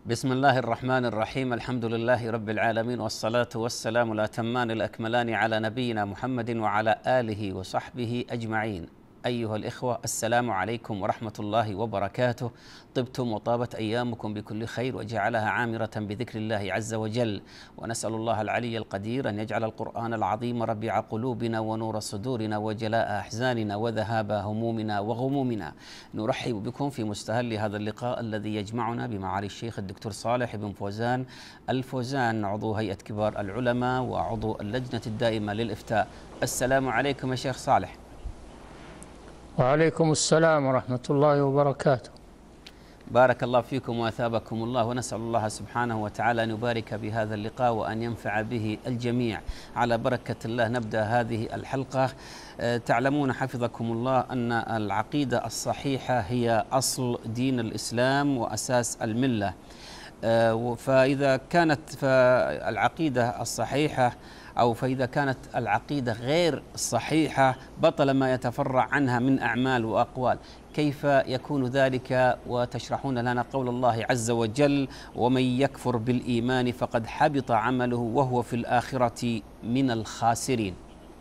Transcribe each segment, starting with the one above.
بسم الله الرحمن الرحيم. الحمد لله رب العالمين، والصلاة والسلام الأتمان الأكملان على نبينا محمد وعلى آله وصحبه أجمعين. أيها الإخوة، السلام عليكم ورحمة الله وبركاته. طبتم وطابت أيامكم بكل خير وجعلها عامرة بذكر الله عز وجل، ونسأل الله العلي القدير أن يجعل القرآن العظيم ربيع قلوبنا ونور صدورنا وجلاء أحزاننا وذهاب همومنا وغمومنا. نرحب بكم في مستهل هذا اللقاء الذي يجمعنا بمعالي الشيخ الدكتور صالح بن فوزان الفوزان، عضو هيئة كبار العلماء وعضو اللجنة الدائمة للإفتاء. السلام عليكم يا شيخ صالح. وعليكم السلام ورحمة الله وبركاته. بارك الله فيكم وأثابكم الله، ونسأل الله سبحانه وتعالى أن يبارك بهذا اللقاء وأن ينفع به الجميع. على بركة الله نبدأ هذه الحلقة. تعلمون حفظكم الله أن العقيدة الصحيحة هي أصل دين الإسلام وأساس الملة، فإذا كانت العقيدة الصحيحة فإذا كانت العقيدة غير صحيحة بطل ما يتفرع عنها من أعمال وأقوال. كيف يكون ذلك؟ وتشرحون لنا قول الله عز وجل: ومن يكفر بالإيمان فقد حبط عمله وهو في الآخرة من الخاسرين.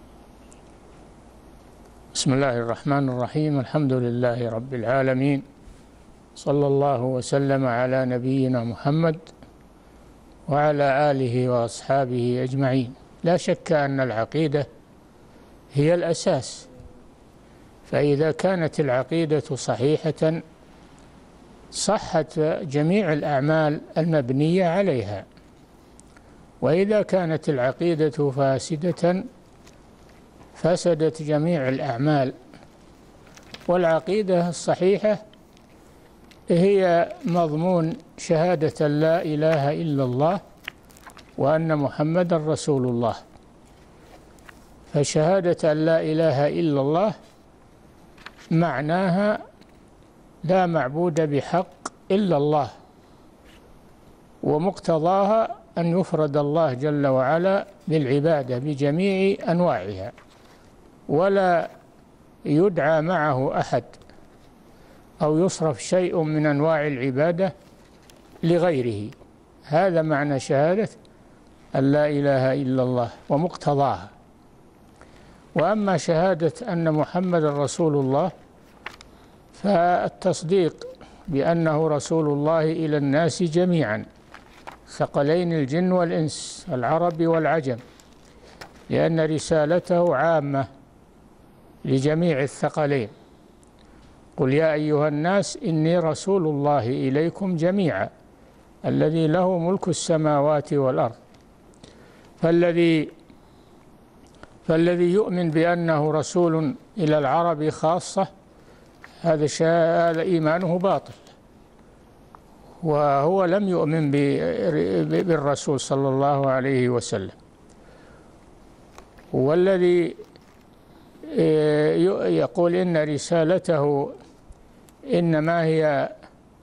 بسم الله الرحمن الرحيم. الحمد لله رب العالمين، صلى الله وسلم على نبينا محمد وعلى آله وأصحابه أجمعين. لا شك أن العقيدة هي الأساس، فإذا كانت العقيدة صحيحة صحت جميع الأعمال المبنية عليها، وإذا كانت العقيدة فاسدة فسدت جميع الأعمال. والعقيدة الصحيحة هي مضمون شهادة لا إله إلا الله وأن محمد رسول الله. فشهادة أن لا إله إلا الله معناها لا معبود بحق إلا الله، ومقتضاها أن يفرد الله جل وعلا بالعبادة بجميع أنواعها، ولا يدعى معه أحد أو يصرف شيء من أنواع العبادة لغيره. هذا معنى شهادة أن لا إله إلا الله ومقتضاها. وأما شهادة أن محمد رسول الله فالتصديق بأنه رسول الله إلى الناس جميعا، ثقلين الجن والإنس، العرب والعجم، لأن رسالته عامة لجميع الثقلين. قل يا أيها الناس إني رسول الله إليكم جميعا الذي له ملك السماوات والأرض. فالذي يؤمن بأنه رسول إلى العرب خاصة هذا إيمانه باطل، وهو لم يؤمن بالرسول صلى الله عليه وسلم. والذي يقول إن رسالته إنما هي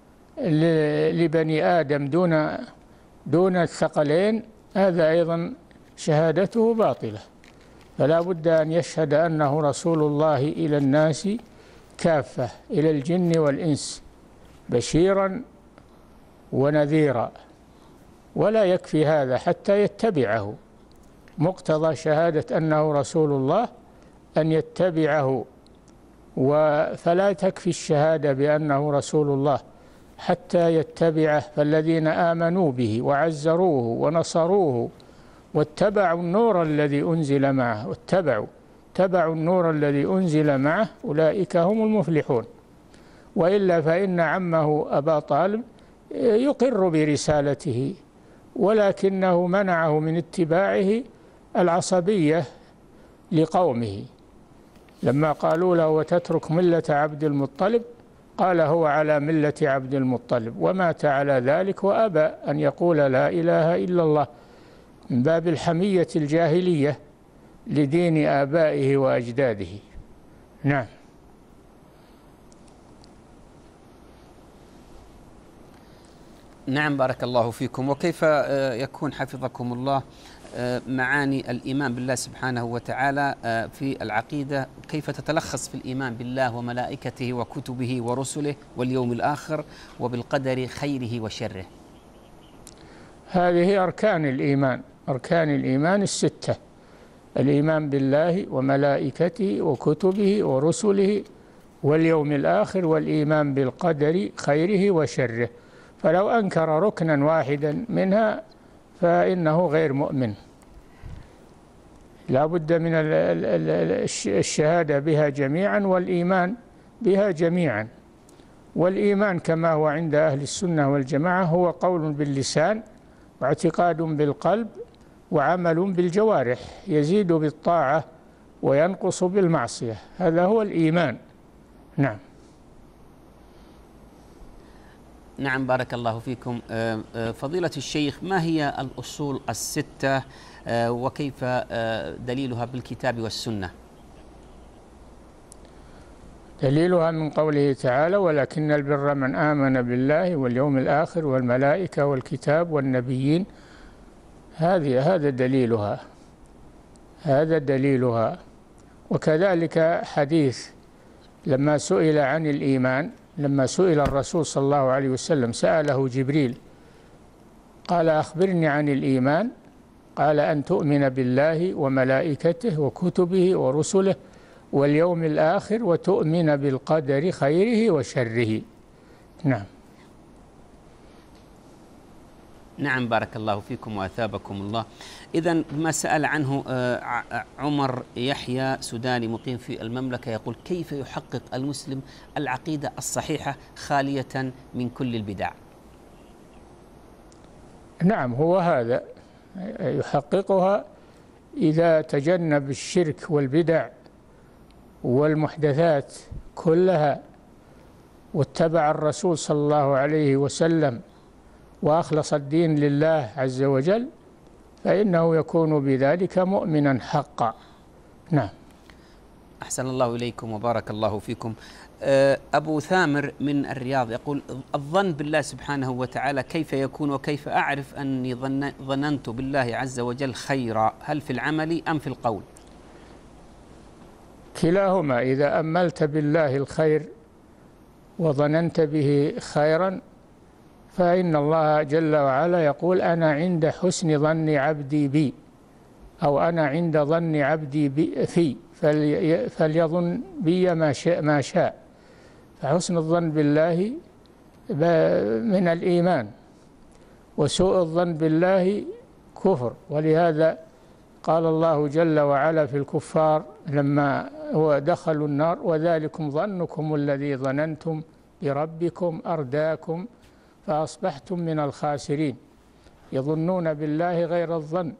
لبني آدم دون الثقلين، هذا أيضا شهادته باطلة. فلا بد أن يشهد أنه رسول الله إلى الناس كافة، إلى الجن والإنس، بشيرا ونذيرا. ولا يكفي هذا حتى يتبعه. مقتضى شهادة أنه رسول الله أن يتبعه، فلا تكفي الشهادة بأنه رسول الله حتى يتبعه. فالذين آمنوا به وعزروه ونصروه واتبعوا النور الذي أنزل معه تبعوا النور الذي أنزل معه أولئك هم المفلحون. وإلا فإن عمه أبا طالب يقر برسالته، ولكنه منعه من اتباعه العصبية لقومه. لما قالوا له وتترك ملة عبد المطلب قال هو على ملة عبد المطلب، ومات على ذلك وأبى أن يقول لا إله إلا الله، من باب الحمية الجاهلية لدين آبائه وأجداده. نعم. نعم، بارك الله فيكم. وكيف يكون حفظكم الله معاني الإيمان بالله سبحانه وتعالى في العقيدة؟ كيف تتلخص في الإيمان بالله وملائكته وكتبه ورسله واليوم الآخر وبالقدر خيره وشره؟ هذه أركان الإيمان، أركان الإيمان الستة: الإيمان بالله وملائكته وكتبه ورسله واليوم الآخر، والإيمان بالقدر خيره وشره. فلو أنكر ركنا واحدا منها فإنه غير مؤمن. لا بد من الشهادة بها جميعا والإيمان بها جميعا. والإيمان كما هو عند أهل السنة والجماعة هو قول باللسان واعتقاد بالقلب وعمل بالجوارح، يزيد بالطاعة وينقص بالمعصية. هذا هو الإيمان. نعم. نعم، بارك الله فيكم. فضيلة الشيخ، ما هي الأصول الستة وكيف دليلها بالكتاب والسنة؟ دليلها من قوله تعالى: ولكن البر من آمن بالله واليوم الآخر والملائكة والكتاب والنبيين. هذا دليلها، هذا دليلها. وكذلك حديث لما سئل عن الإيمان، لما سئل الرسول صلى الله عليه وسلم، سأله جبريل قال: أخبرني عن الإيمان. قال: أن تؤمن بالله وملائكته وكتبه ورسله واليوم الآخر وتؤمن بالقدر خيره وشره. نعم. نعم، بارك الله فيكم وأثابكم الله. إذن ما سأل عنه عمر يحيى سوداني مقيم في المملكة، يقول: كيف يحقق المسلم العقيدة الصحيحة خالية من كل البدع؟ نعم، هو هذا يحققها إذا تجنب الشرك والبدع والمحدثات كلها، واتبع الرسول صلى الله عليه وسلم وأخلص الدين لله عز وجل، فإنه يكون بذلك مؤمنا حقا. نعم. أحسن الله إليكم وبارك الله فيكم. أبو ثامر من الرياض يقول: الظن بالله سبحانه وتعالى كيف يكون، وكيف أعرف أني ظننت بالله عز وجل خيرا؟ هل في العمل أم في القول؟ كلاهما. إذا أملت بالله الخير وظننت به خيرا فإن الله جل وعلا يقول: أنا عند حسن ظن عبدي بي، أو أنا عند ظن عبدي في، فليظن بي ما شاء. فحسن الظن بالله من الإيمان، وسوء الظن بالله كفر. ولهذا قال الله جل وعلا في الكفار لما دخلوا النار: وذلكم ظنكم الذي ظننتم بربكم أرداكم فأصبحتم من الخاسرين. يظنون بالله غير الظن،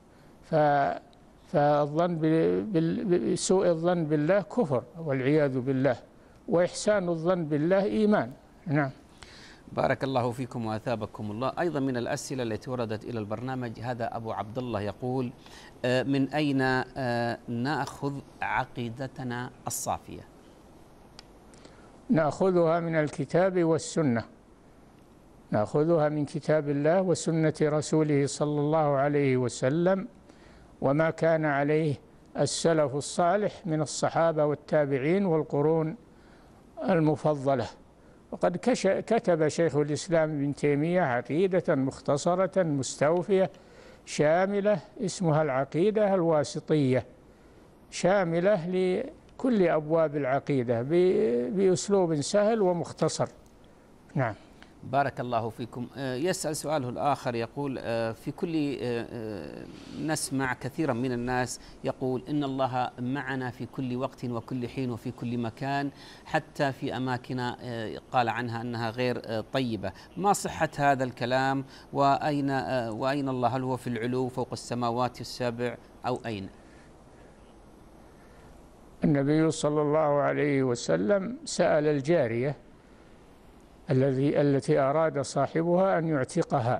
فالظن سوء الظن بالله كفر والعياذ بالله، وإحسان الظن بالله إيمان. نعم. بارك الله فيكم وأثابكم الله. أيضا من الأسئلة التي وردت إلى البرنامج هذا أبو عبد الله يقول: من أين نأخذ عقيدتنا الصافية؟ نأخذها من الكتاب والسنة، نأخذها من كتاب الله وسنة رسوله صلى الله عليه وسلم، وما كان عليه السلف الصالح من الصحابة والتابعين والقرون المفضلة. وقد كتب شيخ الإسلام ابن تيمية عقيدة مختصرة مستوفية شاملة اسمها العقيدة الواسطية، شاملة لكل أبواب العقيدة بأسلوب سهل ومختصر. نعم. بارك الله فيكم. يسأل سؤاله الآخر يقول: في كل نسمع كثيرا من الناس يقول إن الله معنا في كل وقت وكل حين وفي كل مكان، حتى في أماكن قال عنها أنها غير طيبة. ما صحة هذا الكلام؟ وأين الله؟ هل هو في العلو فوق السماوات السبع أو أين؟ النبي صلى الله عليه وسلم سأل الجارية التي أراد صاحبها أن يعتقها،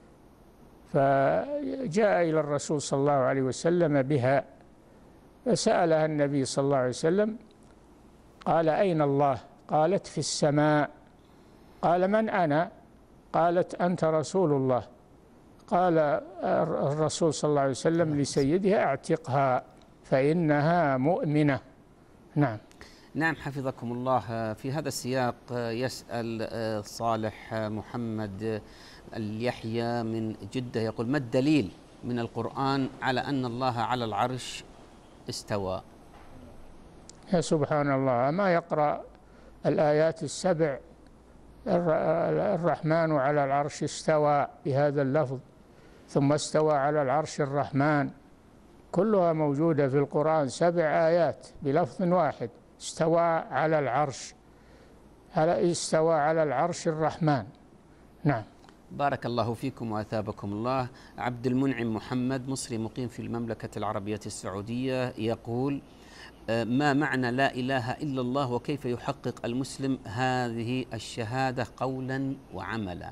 فجاء إلى الرسول صلى الله عليه وسلم بها، فسألها النبي صلى الله عليه وسلم قال: أين الله؟ قالت: في السماء. قال: من أنا؟ قالت: أنت رسول الله. قال الرسول صلى الله عليه وسلم لسيدها: اعتقها فإنها مؤمنة. نعم. نعم حفظكم الله. في هذا السياق يسأل صالح محمد اليحيى من جدة، يقول: ما الدليل من القرآن على أن الله على العرش استوى؟ يا سبحان الله، ما يقرأ الآيات السبع الرحمن على العرش استوى بهذا اللفظ، ثم استوى على العرش الرحمن، كلها موجودة في القرآن، 7 آيات بلفظ واحد: استوى على العرش، استوى على العرش الرحمن. نعم. بارك الله فيكم وأثابكم الله. عبد المنعم محمد مصري مقيم في المملكة العربية السعودية يقول: ما معنى لا إله إلا الله، وكيف يحقق المسلم هذه الشهادة قولا وعملا؟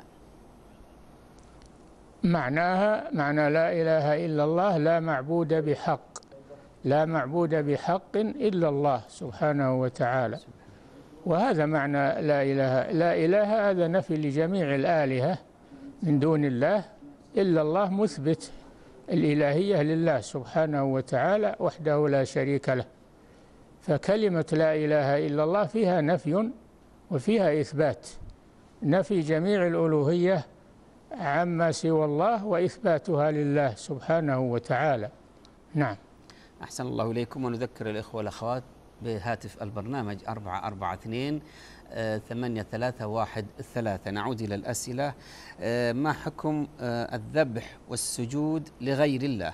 معناها معنى لا إله إلا الله: لا معبود بحق، لا معبود بحق إلا الله سبحانه وتعالى. وهذا معنى لا إله. لا إله هذا نفي لجميع الآلهة من دون الله، إلا الله مثبت الإلهية لله سبحانه وتعالى وحده لا شريك له. فكلمة لا إله إلا الله فيها نفي وفيها إثبات، نفي جميع الألوهية عما سوى الله وإثباتها لله سبحانه وتعالى. نعم. أحسن الله إليكم. ونذكر الإخوة والأخوات بهاتف البرنامج 442 8313. نعود إلى الأسئلة. ما حكم الذبح والسجود لغير الله؟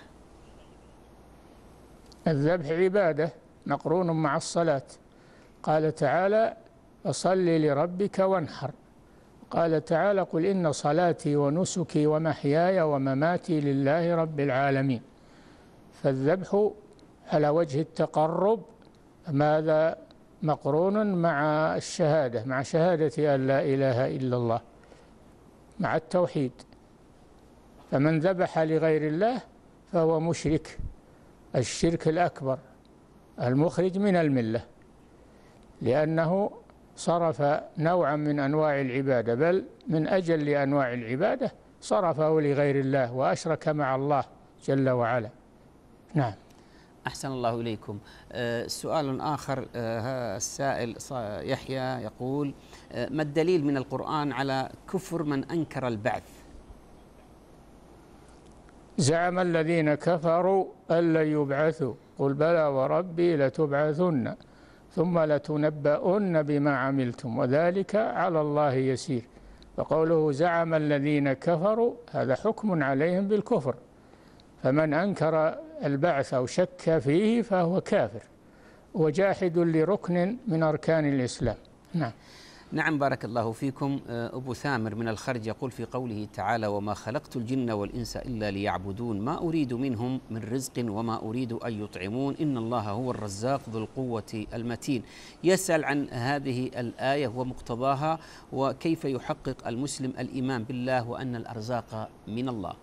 الذبح عبادة مقرون مع الصلاة. قال تعالى: فصل لربك وانحر. قال تعالى: قل إن صلاتي ونسكي ومحياي ومماتي لله رب العالمين. فالذبح على وجه التقرب ماذا مقرون مع الشهادة، مع شهادة أن لا إله إلا الله، مع التوحيد. فمن ذبح لغير الله فهو مشرك، الشرك الأكبر المخرج من الملة، لأنه صرف نوعا من أنواع العبادة، بل من أجل أنواع العبادة صرفه لغير الله وأشرك مع الله جل وعلا. نعم. أحسن الله إليكم. سؤال آخر. السائل يحيى يقول: ما الدليل من القرآن على كفر من أنكر البعث؟ زعم الذين كفروا أن لن يبعثوا قل بلى وربي لتبعثن ثم لتنبؤن بما عملتم وذلك على الله يسير. فقوله زعم الذين كفروا هذا حكم عليهم بالكفر، فمن أنكر البعث أو شك فيه فهو كافر وجاحد لركن من أركان الإسلام. نعم. نعم بارك الله فيكم. أبو ثامر من الخرج يقول في قوله تعالى: وما خلقت الجن والإنس إلا ليعبدون ما أريد منهم من رزق وما أريد أن يطعمون إن الله هو الرزاق ذو القوة المتين. يسأل عن هذه الآية ومقتضاها، وكيف يحقق المسلم الإيمان بالله وأن الأرزاق من الله.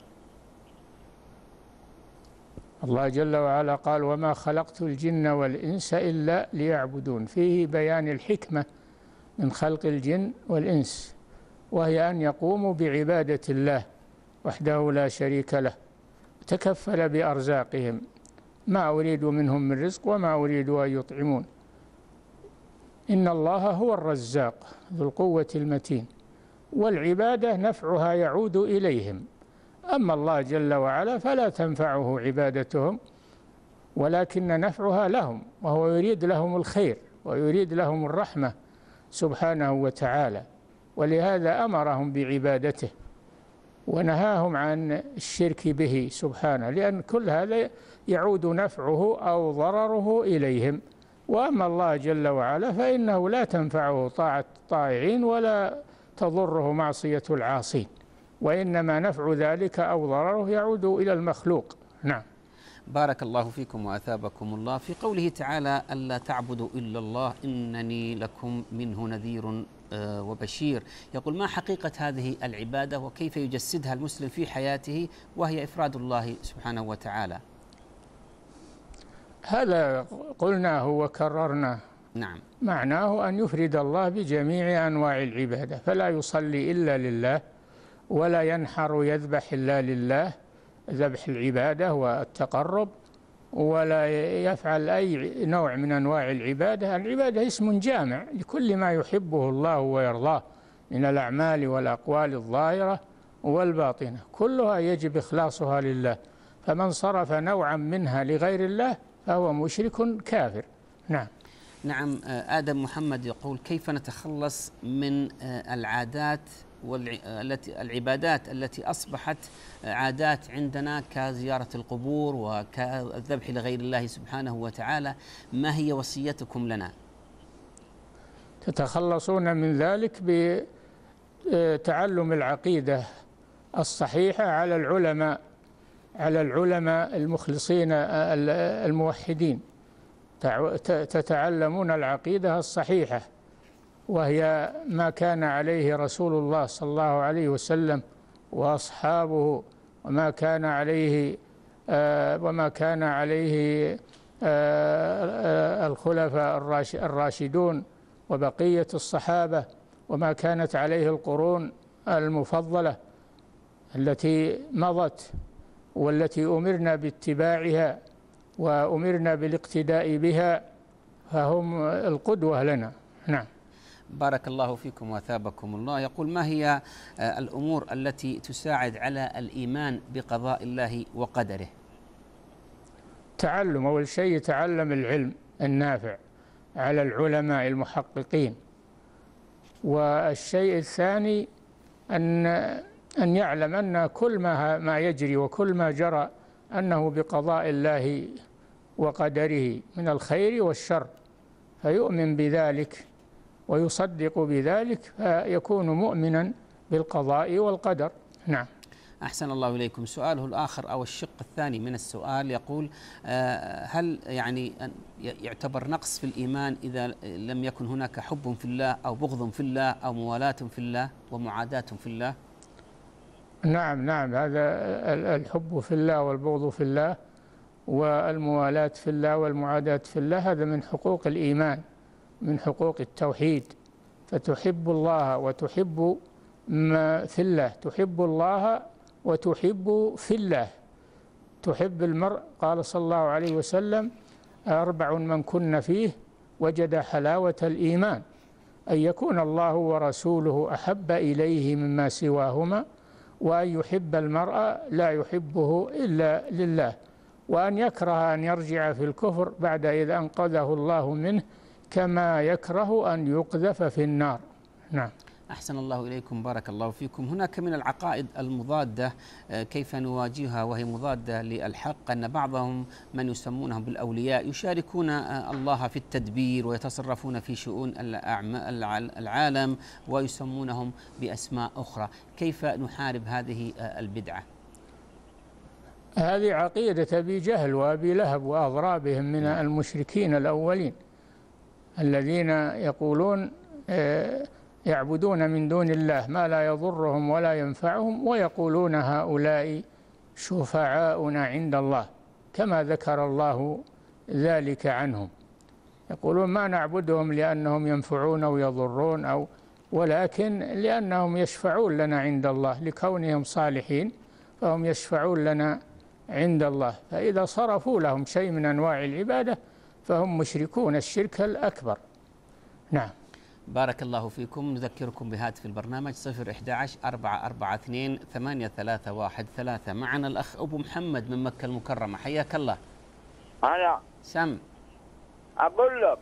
الله جل وعلا قال: وما خلقت الجن والإنس إلا ليعبدون، فيه بيان الحكمة من خلق الجن والإنس، وهي أن يقوموا بعبادة الله وحده لا شريك له، تكفل بأرزاقهم، ما أريد منهم من رزق وما أريد أن يطعمون، إن الله هو الرزاق ذو القوة المتين. والعبادة نفعها يعود إليهم، أما الله جل وعلا فلا تنفعه عبادتهم، ولكن نفعها لهم، وهو يريد لهم الخير ويريد لهم الرحمة سبحانه وتعالى، ولهذا أمرهم بعبادته ونهاهم عن الشرك به سبحانه، لأن كل هذا يعود نفعه أو ضرره إليهم. وأما الله جل وعلا فإنه لا تنفعه طاعة الطائعين ولا تضره معصية العاصين، وإنما نفع ذلك أو ضرره يعود إلى المخلوق. نعم. بارك الله فيكم وأثابكم الله. في قوله تعالى: ألا تعبدوا إلا الله إنني لكم منه نذير وبشير، يقول: ما حقيقة هذه العبادة وكيف يجسدها المسلم في حياته وهي إفراد الله سبحانه وتعالى؟ هذا قلناه وكررناه. نعم. معناه أن يفرد الله بجميع أنواع العبادة، فلا يصلي إلا لله، ولا ينحر يذبح إلا لله ذبح العبادة والتقرب، ولا يفعل أي نوع من أنواع العبادة. العبادة اسم جامع لكل ما يحبه الله ويرضاه من الأعمال والأقوال الظاهرة والباطنة، كلها يجب إخلاصها لله، فمن صرف نوعا منها لغير الله فهو مشرك كافر. نعم. نعم. آدم محمد يقول: كيف نتخلص من العادات العبادات التي أصبحت عادات عندنا كزيارة القبور وكالذبح لغير الله سبحانه وتعالى؟ ما هي وصيتكم لنا؟ تتخلصون من ذلك بتعلم العقيدة الصحيحة على العلماء المخلصين الموحدين. تتعلمون العقيدة الصحيحة، وهي ما كان عليه رسول الله صلى الله عليه وسلم وأصحابه، وما كان عليه الخلفاء الراشدون وبقية الصحابة، وما كانت عليه القرون المفضلة التي مضت والتي أمرنا باتباعها وأمرنا بالاقتداء بها، فهم القدوة لنا. نعم. بارك الله فيكم وأثابكم الله. يقول: ما هي الأمور التي تساعد على الإيمان بقضاء الله وقدره؟ تعلم، أول شيء يتعلم العلم النافع على العلماء المحققين. والشيء الثاني أن يعلم أن كل ما يجري وكل ما جرى أنه بقضاء الله وقدره من الخير والشر، فيؤمن بذلك ويصدق بذلك، فيكون مؤمنا بالقضاء والقدر. نعم. أحسن الله إليكم. سؤاله الآخر أو الشق الثاني من السؤال يقول: هل يعني يعتبر نقص في الإيمان إذا لم يكن هناك حب في الله أو بغض في الله أو موالاة في الله ومعاداة في الله؟ نعم، هذا الحب في الله والبغض في الله والموالاة في الله والمعاداة في الله، هذا من حقوق الإيمان، من حقوق التوحيد. فتحب الله وتحب ما في الله، تحب الله وتحب في الله. تحب المرء، قال صلى الله عليه وسلم: 4 من كن فيه وجد حلاوة الإيمان، أن يكون الله ورسوله أحب إليه مما سواهما، وأن يحب المرء لا يحبه إلا لله، وأن يكره أن يرجع في الكفر بعد إذ أنقذه الله منه، كما يكره أن يقذف في النار. نعم. أحسن الله إليكم. بارك الله فيكم. هناك من العقائد المضادة كيف نواجهها وهي مضادة للحق، أن بعضهم من يسمونهم بالأولياء يشاركون الله في التدبير ويتصرفون في شؤون العالم ويسمونهم بأسماء أخرى. كيف نحارب هذه البدعة؟ هذه عقيدة أبي جهل وأبي لهب وأضرابهم من المشركين الأولين، الذين يقولون يعبدون من دون الله ما لا يضرهم ولا ينفعهم، ويقولون هؤلاء شفعاؤنا عند الله، كما ذكر الله ذلك عنهم. يقولون ما نعبدهم لأنهم ينفعون ويضرون، ولكن لأنهم يشفعون لنا عند الله، لكونهم صالحين فهم يشفعون لنا عند الله. فإذا صرفوا لهم شيء من أنواع العبادة فهم مشركون الشرك الأكبر. نعم. بارك الله فيكم. نذكركم بهاتف البرنامج 011-442-8313. معنا الأخ أبو محمد من مكة المكرمة، حياك الله. أنا سم. أقول لك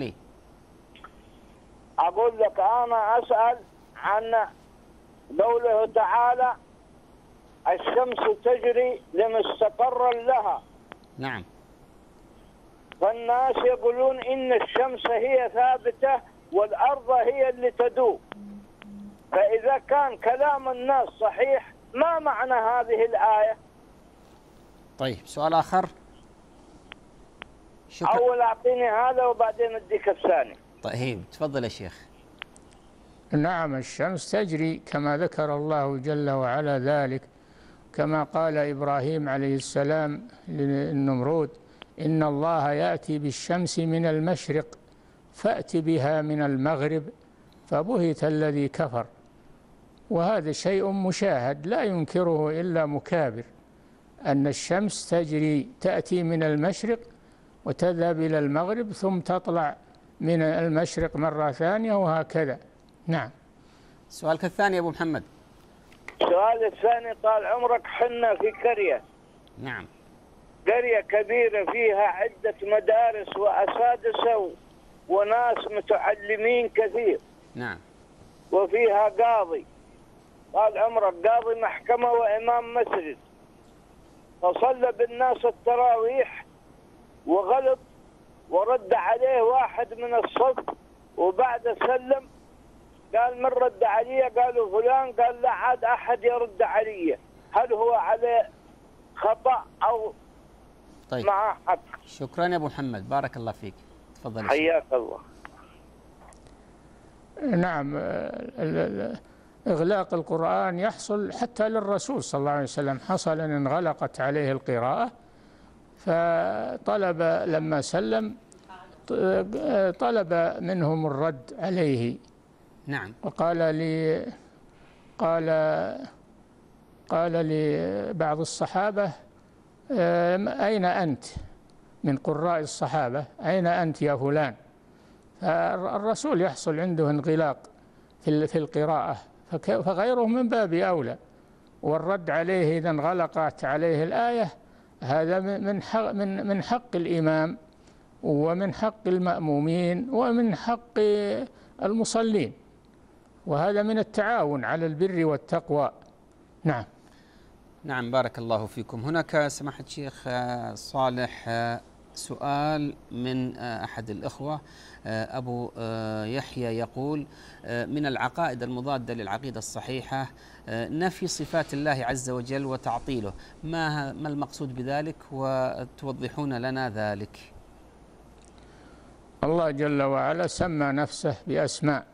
أنا أسأل عن قوله تعالى: الشمس تجري لمستقر لها. نعم. فالناس يقولون إن الشمس هي ثابتة والأرض هي اللي تدور، فإذا كان كلام الناس صحيح ما معنى هذه الآية؟ طيب، سؤال آخر. أول أعطيني هذا وبعدين أديك الثاني. طيب، تفضل يا شيخ. نعم، الشمس تجري كما ذكر الله جل وعلا ذلك، كما قال إبراهيم عليه السلام للنمرود: إن الله يأتي بالشمس من المشرق فأت بها من المغرب فبهت الذي كفر. وهذا شيء مشاهد لا ينكره إلا مكابر، أن الشمس تأتي من المشرق وتذهب إلى المغرب ثم تطلع من المشرق مرة ثانية وهكذا. نعم. سؤالك الثاني يا أبو محمد. السؤال الثاني طال عمرك، حنا في قرية. نعم. قرية كبيرة فيها عدة مدارس وأساتذة وناس متعلمين كثير. نعم. وفيها قاضي، طال عمرك قاضي محكمة وإمام مسجد، فصلى بالناس التراويح وغلط ورد عليه واحد من الصف، وبعد سلم قال من رد علي؟ قالوا فلان. قال لا عاد أحد يرد علي. هل هو عليه خطأ أو طيب. معه حق؟ شكرا يا أبو محمد، بارك الله فيك. تفضل. حياك الله. نعم. إغلاق القرآن يحصل حتى للرسول صلى الله عليه وسلم، حصل أن انغلقت عليه القراءة فطلب لما سلم طلب منهم الرد عليه. نعم. وقال لي قال لبعض الصحابة أين أنت من قراء الصحابة؟ أين أنت يا فلان؟ فالرسول يحصل عنده انغلاق في القراءة، فغيره من باب أولى. والرد عليه إذا انغلقت عليه الآية هذا من حق الإمام ومن حق المأمومين ومن حق المصلين، وهذا من التعاون على البر والتقوى. نعم. نعم، بارك الله فيكم. هناك سماحة الشيخ صالح سؤال من أحد الإخوة أبو يحيى يقول: من العقائد المضادة للعقيدة الصحيحة نفي صفات الله عز وجل وتعطيله، ما المقصود بذلك وتوضحون لنا ذلك؟ الله جل وعلا سمى نفسه بأسماء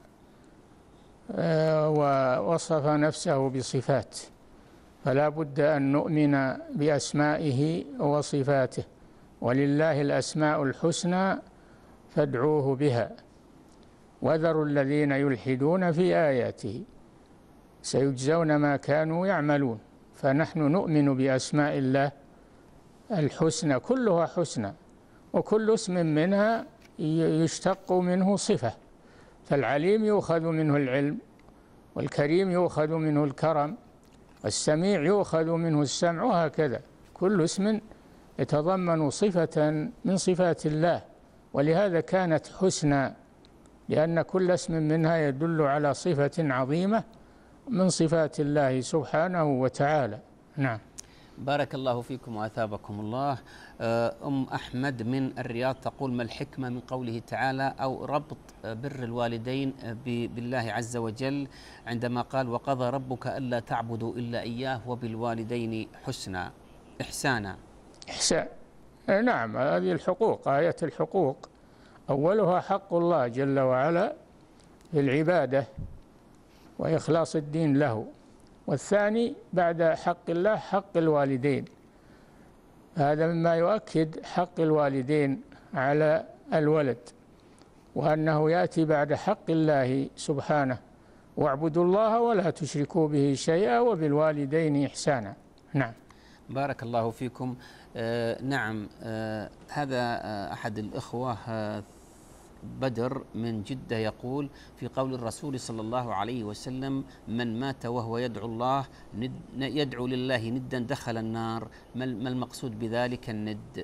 ووصف نفسه بصفات، فلا بد أن نؤمن بأسمائه وصفاته. ولله الأسماء الحسنى فادعوه بها وذروا الذين يلحدون في آياته سيجزون ما كانوا يعملون. فنحن نؤمن بأسماء الله الحسنى، كلها حسنى، وكل اسم منها يشتق منه صفة. فالعليم يؤخذ منه العلم، والكريم يؤخذ منه الكرم، والسميع يؤخذ منه السمع، وهكذا كل اسم يتضمن صفة من صفات الله، ولهذا كانت حسنى، لأن كل اسم منها يدل على صفة عظيمة من صفات الله سبحانه وتعالى. نعم. بارك الله فيكم وأثابكم الله. أم أحمد من الرياض تقول: ما الحكمة من قوله تعالى أو ربط بر الوالدين بالله عز وجل عندما قال: وقضى ربك ألا تعبدوا إلا إياه وبالوالدين إحسانا؟ نعم، هذه الحقوق، آية الحقوق أولها حق الله جل وعلا في العبادة وإخلاص الدين له، والثاني بعد حق الله حق الوالدين. هذا مما يؤكد حق الوالدين على الولد، وأنه يأتي بعد حق الله سبحانه: واعبدوا الله ولا تشركوا به شيئا وبالوالدين إحسانا. نعم. بارك الله فيكم. نعم. هذا أحد الإخوة بدر من جدة يقول: في قول الرسول صلى الله عليه وسلم: من مات وهو يدعو لله ندا دخل النار، ما المقصود بذلك الند؟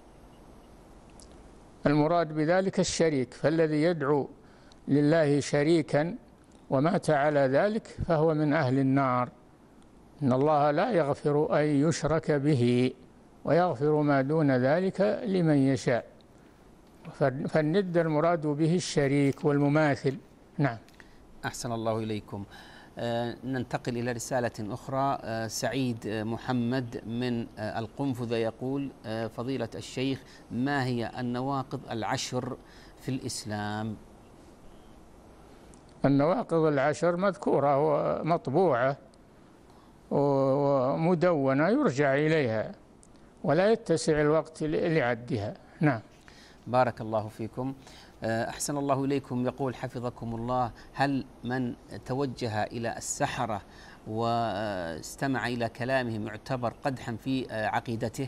المراد بذلك الشريك، فالذي يدعو لله شريكا ومات على ذلك فهو من أهل النار. إن الله لا يغفر أن يشرك به ويغفر ما دون ذلك لمن يشاء. فالند المراد به الشريك والمماثل. نعم. أحسن الله إليكم. ننتقل إلى رسالة أخرى. سعيد محمد من القنفذة يقول: فضيلة الشيخ، ما هي النواقض العشر في الإسلام؟ النواقض العشر مذكورة ومطبوعة ومدونة يرجع إليها، ولا يتسع الوقت لعدها. نعم. بارك الله فيكم. أحسن الله إليكم. يقول حفظكم الله: هل من توجه إلى السحرة واستمع إلى كلامهم يعتبر قدحا في عقيدته؟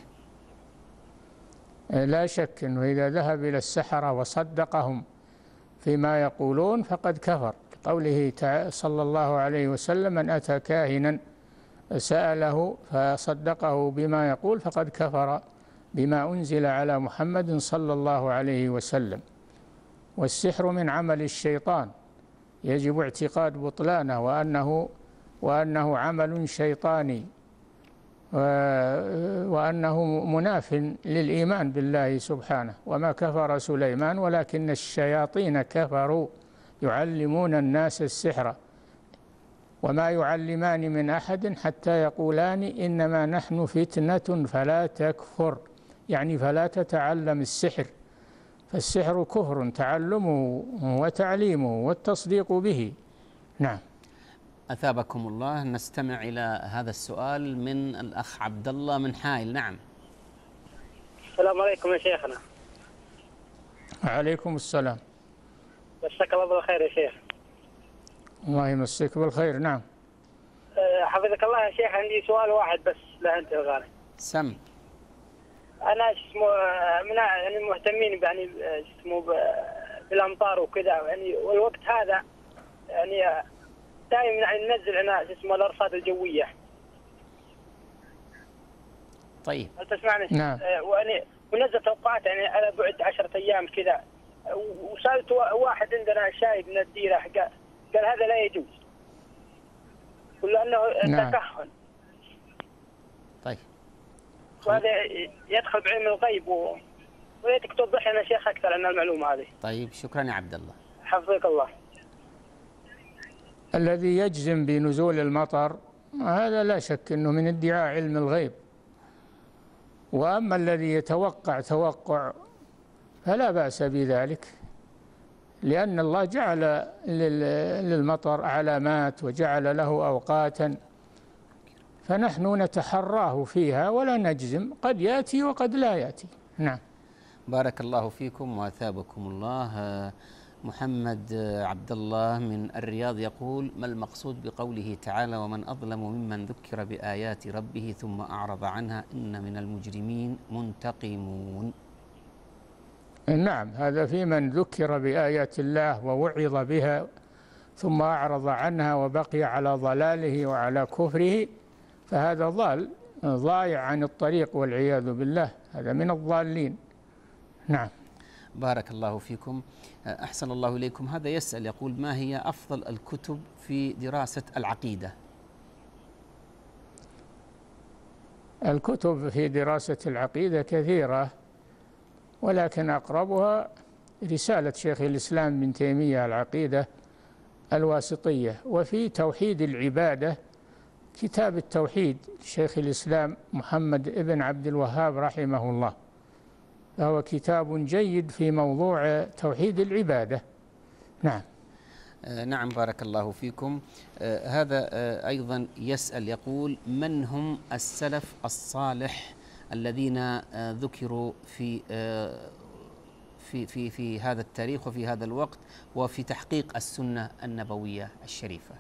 لا شك أنه إذا ذهب إلى السحرة وصدقهم فيما يقولون فقد كفر، قوله صلى الله عليه وسلم: من أتى كاهنا سأله فصدقه بما يقول فقد كفر بما أنزل على محمد صلى الله عليه وسلم. والسحر من عمل الشيطان، يجب اعتقاد بطلانه وأنه عمل شيطاني، وأنه مناف للإيمان بالله سبحانه. وما كفر سليمان ولكن الشياطين كفروا يعلمون الناس السحر وما يعلمان من أحد حتى يقولان إنما نحن فتنة فلا تكفر، يعني فلا تتعلم السحر، فالسحر كفر، تعلمه وتعليمه والتصديق به. نعم. أثابكم الله. نستمع إلى هذا السؤال من الأخ عبد الله من حائل. نعم. السلام عليكم يا شيخنا. وعليكم السلام. مساك الله بالخير يا شيخ. الله يمسك بالخير. نعم. حفظك الله يا شيخ، عندي سؤال واحد بس لا أنت الغالي. سم. أنا اسمه من يعني مهتمين يعني اسمه بالأمطار وكذا، يعني والوقت هذا يعني دائما يعني ننزل هنا اسمه الأرصاد الجوية. طيب. هل تسمعني؟ نعم. ونزل توقعات يعني على بعد 10 أيام كذا، وسألت واحد عندنا شايب من الديرة قال هذا لا يجوز، كل أنه نعم. تكهن. طيب. وهذا يدخل بعلم الغيب، وليتك توضح لنا شيخ أكثر عن المعلومة هذه. طيب، شكرا يا عبد الله. حفظك الله. الذي يجزم بنزول المطر هذا لا شك أنه من ادعاء علم الغيب، وأما الذي يتوقع توقع فلا بأس بذلك، لأن الله جعل للمطر علامات وجعل له أوقاتا، فنحن نتحراه فيها ولا نجزم، قد يأتي وقد لا يأتي. نعم. بارك الله فيكم وأثابكم الله. محمد عبد الله من الرياض يقول: ما المقصود بقوله تعالى: ومن أظلم ممن ذكر بآيات ربه ثم أعرض عنها إن من المجرمين منتقمون؟ نعم، هذا في من ذكر بآيات الله ووعظ بها ثم أعرض عنها وبقي على ضلاله وعلى كفره، فهذا ضايع عن الطريق والعياذ بالله، هذا من الضالين. نعم. بارك الله فيكم. أحسن الله إليكم. هذا يسأل يقول: ما هي أفضل الكتب في دراسة العقيدة؟ الكتب في دراسة العقيدة كثيرة، ولكن أقربها رسالة شيخ الإسلام ابن تيمية العقيدة الواسطية، وفي توحيد العبادة كتاب التوحيد شيخ الإسلام محمد ابن عبد الوهاب رحمه الله، فهو كتاب جيد في موضوع توحيد العبادة. نعم. نعم، بارك الله فيكم. هذا أيضا يسأل يقول: من هم السلف الصالح الذين ذكروا في هذا التاريخ وفي هذا الوقت وفي تحقيق السنة النبوية الشريفة؟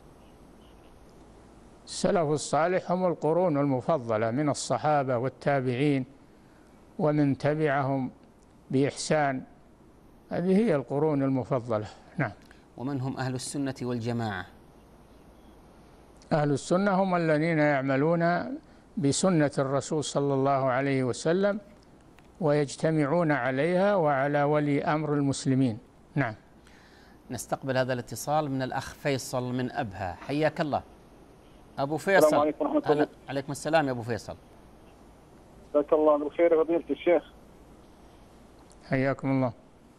السلف الصالح هم القرون المفضلة من الصحابة والتابعين ومن تبعهم بإحسان، هذه هي القرون المفضلة. نعم. ومن هم أهل السنة والجماعة؟ أهل السنة هم الذين يعملون بسنة الرسول صلى الله عليه وسلم ويجتمعون عليها وعلى ولي أمر المسلمين. نعم. نستقبل هذا الاتصال من الأخ فيصل من أبها. حياك الله أبو فيصل. السلام عليكم ورحمة الله. عليكم السلام يا أبو فيصل. جزاك الله بالخير يا فضيلة الشيخ. حياكم الله.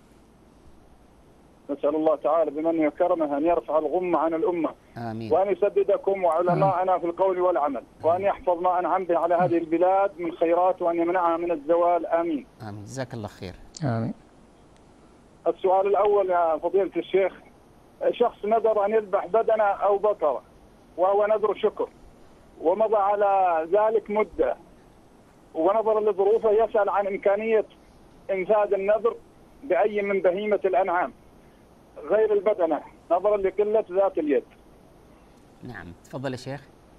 نسأل الله تعالى بمنه وكرمه أن يرفع الغمة عن الأمة. آمين. وأن يسددكم وعلماءنا في القول والعمل، وأن يحفظ ما أنعم به على هذه البلاد من خيرات، وأن يمنعها من الزوال. آمين. آمين. جزاك الله خير. آمين. السؤال الأول يا فضيلة الشيخ: شخص نذر أن يذبح بدنة أو بقرة وهو نذر شكر، ومضى على ذلك مدة، ونظرا لظروفه يسأل عن إمكانية إنفاذ النذر بأي من بهيمة الأنعام غير البدنة نظرا لقلة ذات اليد. نعم، تفضل يا شيخ.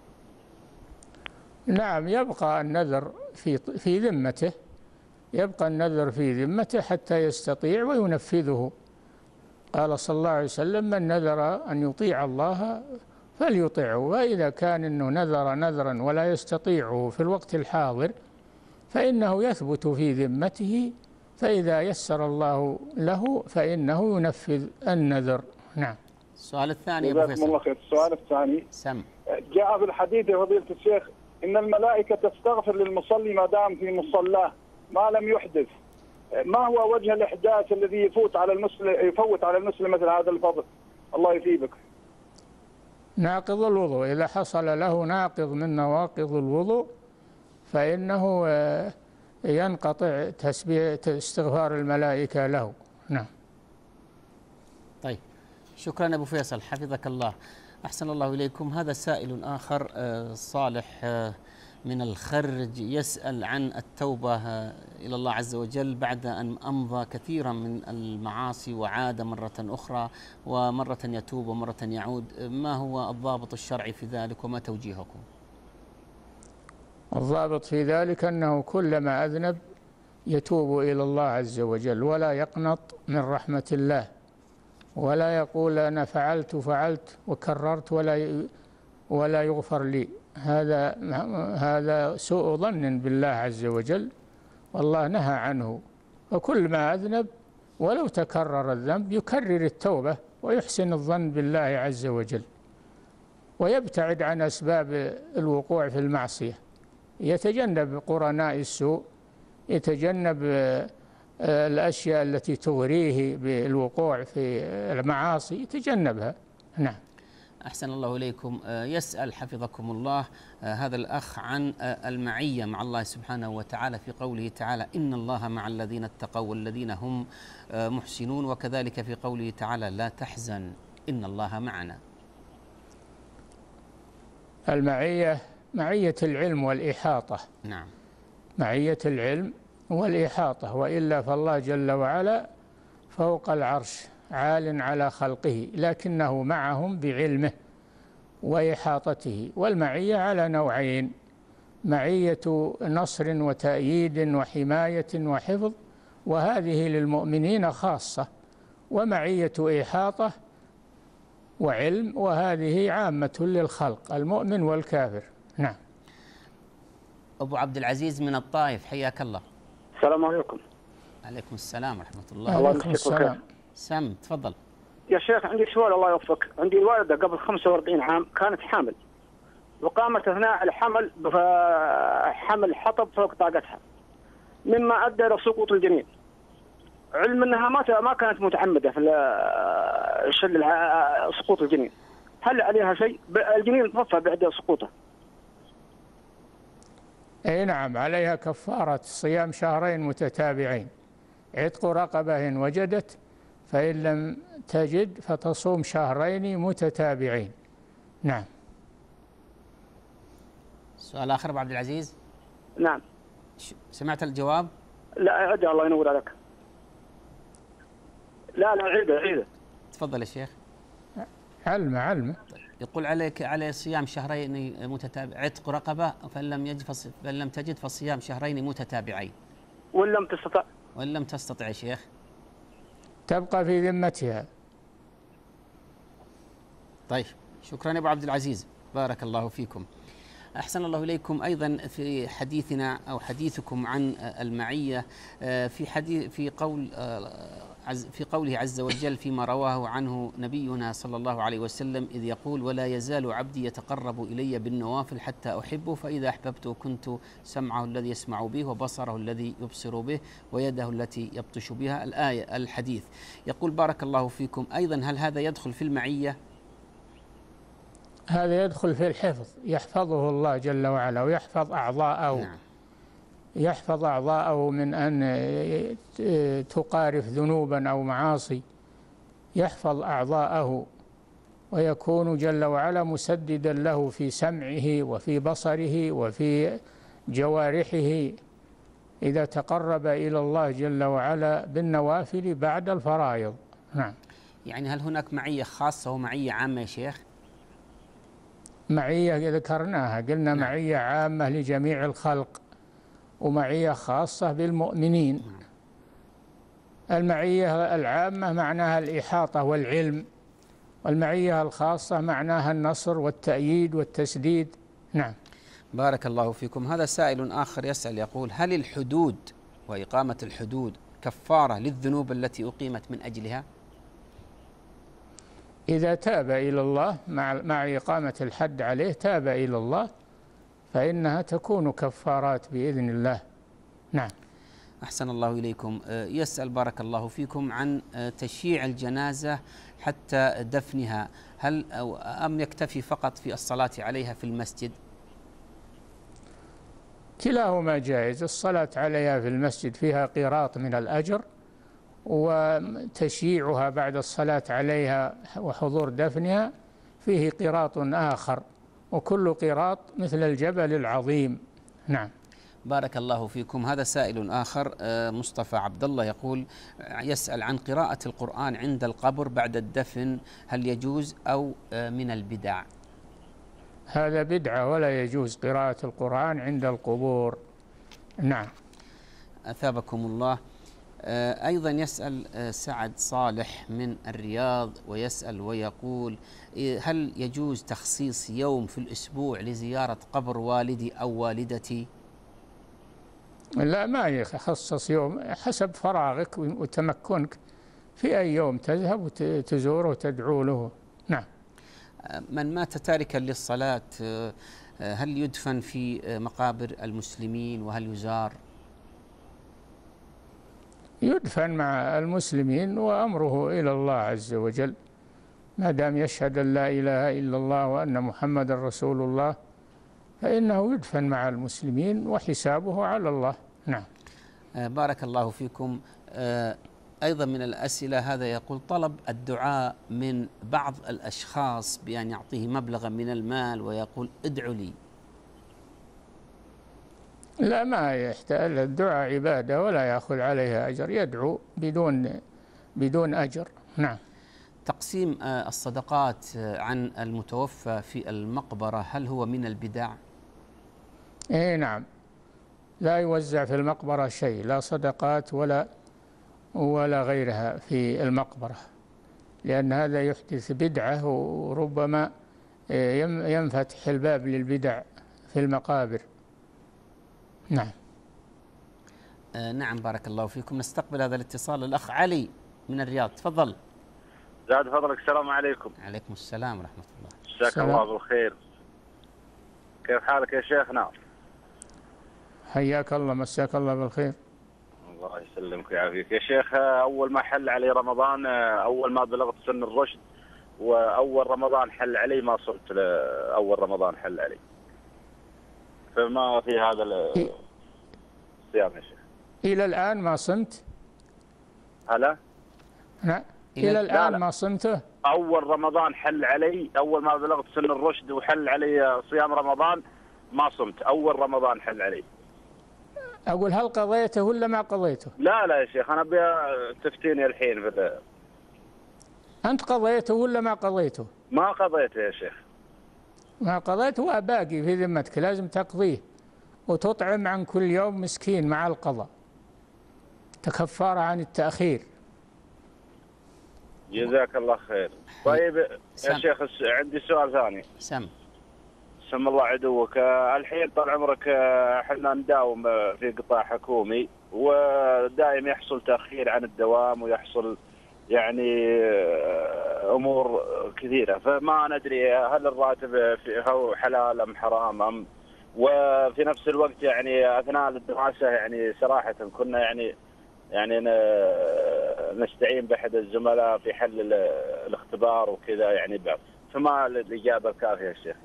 نعم، يبقى النذر في ذمته، يبقى النذر في ذمته حتى يستطيع وينفذه. قال صلى الله عليه وسلم: من نذر أن يطيع الله فليطيعه. وإذا كان أنه نذر نذرا ولا يستطيعه في الوقت الحاضر فإنه يثبت في ذمته، فإذا يسر الله له فإنه ينفذ النذر. نعم. السؤال الثاني أبو جزاكم الله فيصل. خير. السؤال الثاني: سم. جاء في الحديث يا فضيلة الشيخ إن الملائكة تستغفر للمصلي ما دام في مصلاه ما لم يحدث. ما هو وجه الإحداث الذي يفوت على المسلم مثل هذا الفضل؟ الله يثيبك. ناقض الوضوء، إذا حصل له ناقض من نواقض الوضوء فإنه ينقطع تسبيح استغفار الملائكة له. نعم. طيب، شكرا أبو فيصل، حفظك الله. أحسن الله إليكم. هذا سائل آخر صالح من الخرج يسأل عن التوبة إلى الله عز وجل بعد أن أمضى كثيرا من المعاصي وعاد مرة أخرى، ومرة يتوب ومرة يعود. ما هو الضابط الشرعي في ذلك وما توجيهكم؟ الضابط في ذلك أنه كلما أذنب يتوب إلى الله عز وجل، ولا يقنط من رحمة الله، ولا يقول أنا فعلت وكررت ولا يغفر لي. هذا سوء ظن بالله عز وجل، والله نهى عنه. وكل ما أذنب ولو تكرر الذنب يكرر التوبة ويحسن الظن بالله عز وجل، ويبتعد عن أسباب الوقوع في المعصية، يتجنب قرناء السوء، يتجنب الأشياء التي تغريه بالوقوع في المعاصي، يتجنبها. نعم. أحسن الله إليكم. يسأل حفظكم الله هذا الأخ عن المعية مع الله سبحانه وتعالى في قوله تعالى: إن الله مع الذين اتقوا والذين هم محسنون، وكذلك في قوله تعالى: لا تحزن إن الله معنا. المعية معية العلم والإحاطة. نعم. معية العلم والإحاطة، وإلا فالله جل وعلا فوق العرش عال على خلقه، لكنه معهم بعلمه وإحاطته. والمعية على نوعين: معية نصر وتأييد وحماية وحفظ، وهذه للمؤمنين خاصة، ومعية إحاطة وعلم، وهذه عامة للخلق المؤمن والكافر. نعم. أبو عبد العزيز من الطائف، حياك الله. السلام عليكم. عليكم السلام ورحمة الله. وعليكم السلام. سم، تفضل. يا شيخ عندي سؤال الله يوفقك. عندي والدة قبل 45 عام كانت حامل، وقامت أثناء الحمل بحمل حطب فوق طاقتها مما أدى إلى سقوط الجنين، علم أنها ما كانت متعمدة في سقوط الجنين. هل عليها شيء؟ الجنين توفى بعد سقوطه. أي نعم، عليها كفارة صيام شهرين متتابعين، عتق رقبة إن وجدت، فإن لم تجد فتصوم شهرين متتابعين. نعم. سؤال آخر أبو عبد العزيز. نعم. سمعت الجواب؟ لا عيده، الله ينور عليك. لا عيده. تفضل يا شيخ. علمه. يقول عليه صيام شهرين متتابع، عتق رقبة، فإن لم تجد فصيام شهرين متتابعين. وإن لم تستطع يا شيخ تبقى في ذمتها. طيب، شكرا يا أبو عبد العزيز، بارك الله فيكم. أحسن الله إليكم. أيضا في حديثنا أو حديثكم عن المعية في قوله عز وجل فيما رواه عنه نبينا صلى الله عليه وسلم إذ يقول: ولا يزال عبدي يتقرب إلي بالنوافل حتى أحبه، فإذا أحببته كنت سمعه الذي يسمع به، وبصره الذي يبصر به، ويده التي يبطش بها. الآية الحديث. يقول بارك الله فيكم: أيضا هل هذا يدخل في المعية؟ هذا يدخل في الحفظ، يحفظه الله جل وعلا، ويحفظ أعضاءه. نعم. يحفظ أعضاءه من أن تقارف ذنوبا أو معاصي، يحفظ أعضاءه، ويكون جل وعلا مسددا له في سمعه وفي بصره وفي جوارحه إذا تقرب إلى الله جل وعلا بالنوافل بعد الفرائض. نعم. يعني هل هناك معية خاصة ومعية عامة يا شيخ؟ معية ذكرناها، قلنا نعم. معية عامة لجميع الخلق ومعية خاصة بالمؤمنين. المعية العامة معناها الإحاطة والعلم، والمعية الخاصة معناها النصر والتأييد والتسديد. نعم. بارك الله فيكم. هذا سائل آخر يسأل يقول: هل الحدود وإقامة الحدود كفارة للذنوب التي أقيمت من أجلها؟ إذا تاب إلى الله مع إقامة الحد عليه، تاب إلى الله، فإنها تكون كفارات بإذن الله. نعم. أحسن الله إليكم. يسأل بارك الله فيكم عن تشييع الجنازة حتى دفنها، هل أم يكتفي فقط في الصلاة عليها في المسجد؟ كلاهما جائز. الصلاة عليها في المسجد فيها قيراط من الأجر، وتشييعها بعد الصلاة عليها وحضور دفنها فيه قيراط آخر، وكل قيراط مثل الجبل العظيم. نعم. بارك الله فيكم. هذا سائل آخر مصطفى عبد الله يقول، يسأل عن قراءة القرآن عند القبر بعد الدفن، هل يجوز أو من البدع؟ هذا بدعة، ولا يجوز قراءة القرآن عند القبور. نعم. أثابكم الله. أيضا يسأل سعد صالح من الرياض، ويسأل ويقول: هل يجوز تخصيص يوم في الأسبوع لزيارة قبر والدي أو والدتي؟ لا، ما يخصص يوم، حسب فراغك وتمكنك في أي يوم تذهب وتزوره وتدعو له. نعم. من مات تاركا للصلاة هل يدفن في مقابر المسلمين وهل يزار؟ يدفن مع المسلمين وأمره إلى الله عز وجل، ما دام يشهد أن لا إله إلا الله وأن محمد رسول الله، فإنه يدفن مع المسلمين وحسابه على الله. نعم. بارك الله فيكم. أيضا من الأسئلة هذا يقول: طلب الدعاء من بعض الأشخاص بأن يعطيه مبلغا من المال ويقول: ادعوا لي. لا، ما يحتاج. الدعاء عبادة ولا يأخذ عليها أجر، يدعو بدون أجر. نعم. تقسيم الصدقات عن المتوفى في المقبرة، هل هو من البدع؟ إيه نعم، لا يوزع في المقبرة شيء، لا صدقات ولا غيرها في المقبرة، لأن هذا يحدث بدعة، وربما ينفتح الباب للبدع في المقابر. نعم. نعم. بارك الله فيكم. نستقبل هذا الاتصال. الأخ علي من الرياض، تفضل. زاد فضلك. السلام عليكم. عليكم السلام ورحمة الله. جزاك الله بالخير. كيف حالك يا شيخنا؟ حياك الله، مساك الله بالخير. الله يسلمك ويعافيك يا شيخ. أول ما حل علي رمضان، أول ما بلغت سن الرشد، وأول رمضان حل علي ما صمت. أول رمضان حل علي، فما في هذا الصيام يا شيخ. إلى الآن ما صمت؟ هلا؟ نعم. إلى الآن ما صمته؟ أول رمضان حل علي، أول ما بلغت سن الرشد وحل علي صيام رمضان ما صمت. أول رمضان حل علي. أقول هل قضيته ولا ما قضيته؟ لا لا يا شيخ، أنا أبي تفتيني الحين في أنت قضيته ولا ما قضيته؟ ما قضيته يا شيخ. ما قضيته وباقي في ذمتك، لازم تقضيه وتطعم عن كل يوم مسكين مع القضاء، تكفار عن التأخير. جزاك الله خير. طيب يا شيخ، عندي سؤال ثاني. سم الله عدوك. الحين طال عمرك احنا نداوم في قطاع حكومي، ودائم يحصل تأخير عن الدوام، ويحصل يعني امور كثيره، فما ندري هل الراتب هو حلال ام حرام ام. وفي نفس الوقت يعني اثناء الدراسه يعني صراحه كنا يعني نستعين باحد الزملاء في حل الاختبار وكذا يعني، فما الاجابه الكافيه يا شيخ؟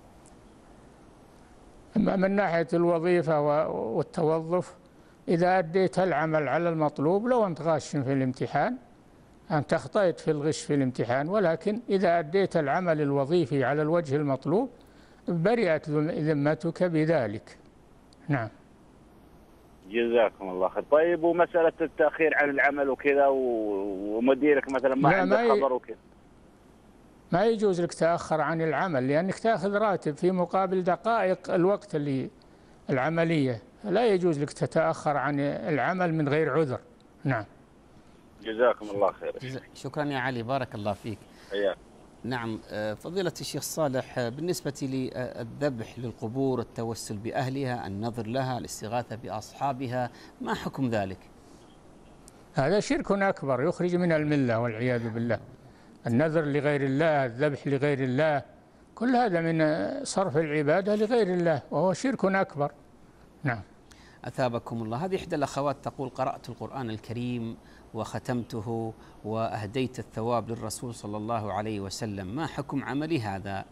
من ناحيه الوظيفه والتوظف، اذا اديت العمل على المطلوب، لو انت غاش في الامتحان أنت أخطأت في الغش في الامتحان، ولكن إذا أديت العمل الوظيفي على الوجه المطلوب برئت ذمتك بذلك. نعم. جزاكم الله خير. طيب، ومسألة التأخير عن العمل وكذا، ومديرك مثلا ما عنده خبر وكذا؟ ما يجوز لك تأخر عن العمل، لأنك تأخذ راتب في مقابل دقائق الوقت اللي العملية، لا يجوز لك تتأخر عن العمل من غير عذر. نعم. جزاكم الله خير. شكرا يا علي، بارك الله فيك. حياك. نعم، فضيلة الشيخ صالح، بالنسبة للذبح للقبور، التوسل بأهلها، النذر لها، الاستغاثة بأصحابها، ما حكم ذلك؟ هذا شرك أكبر يخرج من الملة والعياذ بالله. النذر لغير الله، الذبح لغير الله، كل هذا من صرف العبادة لغير الله، وهو شرك أكبر. نعم. أثابكم الله. هذه إحدى الأخوات تقول: قرأت القرآن الكريم وختمته وأهديت الثواب للرسول صلى الله عليه وسلم، ما حكم عملي هذا؟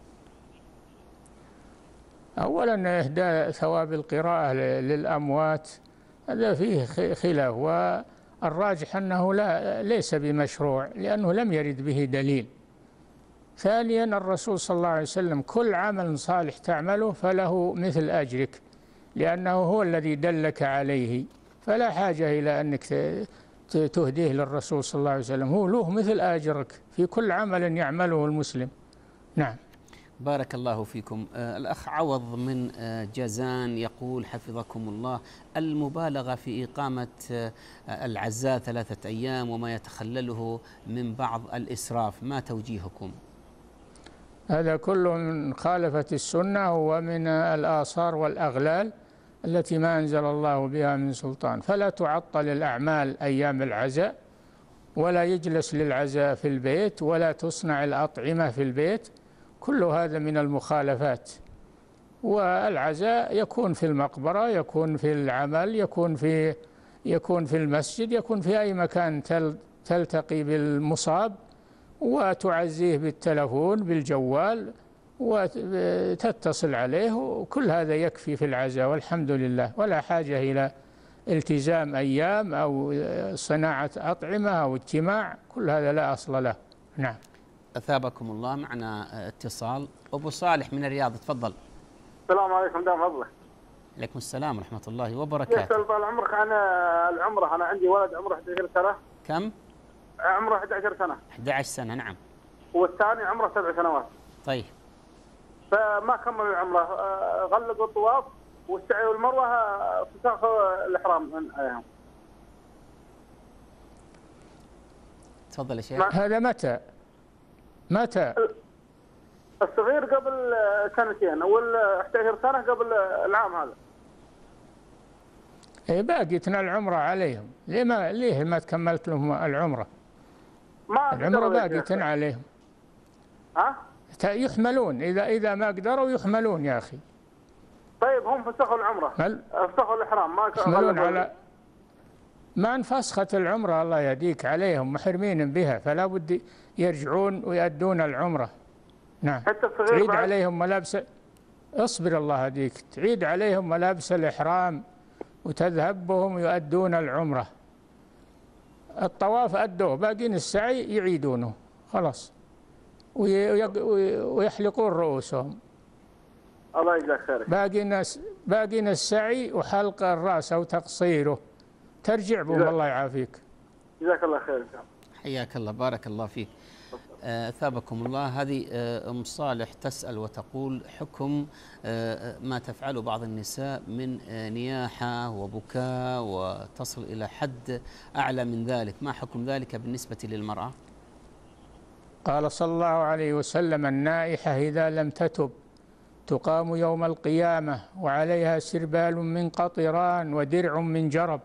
أولا إهداء ثواب القراءة للأموات هذا فيه خلاف، والراجح أنه ليس بمشروع، لأنه لم يرد به دليل. ثانيا الرسول صلى الله عليه وسلم: كل عمل صالح تعمله فله مثل أجرك، لأنه هو الذي دلك عليه، فلا حاجة إلى أنك تهديه للرسول صلى الله عليه وسلم، هو له مثل أجرك في كل عمل يعمله المسلم. نعم. بارك الله فيكم. الأخ عوض من جازان يقول حفظكم الله: المبالغة في إقامة العزاء 3 أيام وما يتخلله من بعض الإسراف، ما توجيهكم؟ هذا كله من مخالفة السنة ومن الآثار والأغلال التي ما أنزل الله بها من سلطان، فلا تعطل الأعمال أيام العزاء، ولا يجلس للعزاء في البيت، ولا تصنع الأطعمة في البيت، كل هذا من المخالفات. والعزاء يكون في المقبرة، يكون في العمل، يكون في المسجد، يكون في أي مكان تلتقي بالمصاب وتعزيه بالتلفون بالجوال وتتصل عليه، وكل هذا يكفي في العزاء والحمد لله، ولا حاجة إلى التزام أيام أو صناعة أطعمة أو اجتماع، كل هذا لا أصل له. نعم. أثابكم الله. معنا اتصال. أبو صالح من الرياض، تفضل. السلام عليكم، دام فضلك. عليكم السلام ورحمة الله وبركاته. يسأل طال عمرك عن العمرة، أنا عندي ولد عمره 11 سنة. كم؟ عمره 11 سنة. 11 سنة، نعم. والثاني عمره 7 سنوات. طيب. فما كملوا العمرة، غلقوا الطواف والسعي والمروة، فسخوا الإحرام من عليهم. تفضل يا شيخ. هذا متى؟ الصغير قبل 2 سنين، وال11 سنة قبل العام هذا. باقيتنا العمرة عليهم، ليه ما تكملت لهم العمرة؟ العمرة باقيتنا عليهم. ها؟ يحملون، إذا ما قدروا يحملون يا أخي. طيب هم فسخوا العمرة، فسخوا الإحرام، ما يحملون على ما انفسخت العمرة، الله يهديك عليهم، محرمين بها، فلا بد يرجعون ويؤدون العمرة. نعم. حتى الصغير تعيد عليهم ملابس، اصبر الله يهديك، تعيد عليهم ملابس الإحرام وتذهب بهم يؤدون العمرة. الطواف أدوه، باقين السعي يعيدونه خلاص، ويحلقون رؤوسهم. الله يجزاك خير. باقين السعي وحلق الرأس أو تقصيره، ترجع بهم. الله يعافيك. جزاك الله خير. حياك الله، بارك الله فيك. أثابكم الله. هذه أم صالح تسأل وتقول: حكم ما تفعله بعض النساء من نياحة وبكاء وتصل إلى حد أعلى من ذلك، ما حكم ذلك بالنسبة للمرأة؟ قال صلى الله عليه وسلم: النائحة إذا لم تتب تقام يوم القيامة وعليها سربال من قطران ودرع من جرب.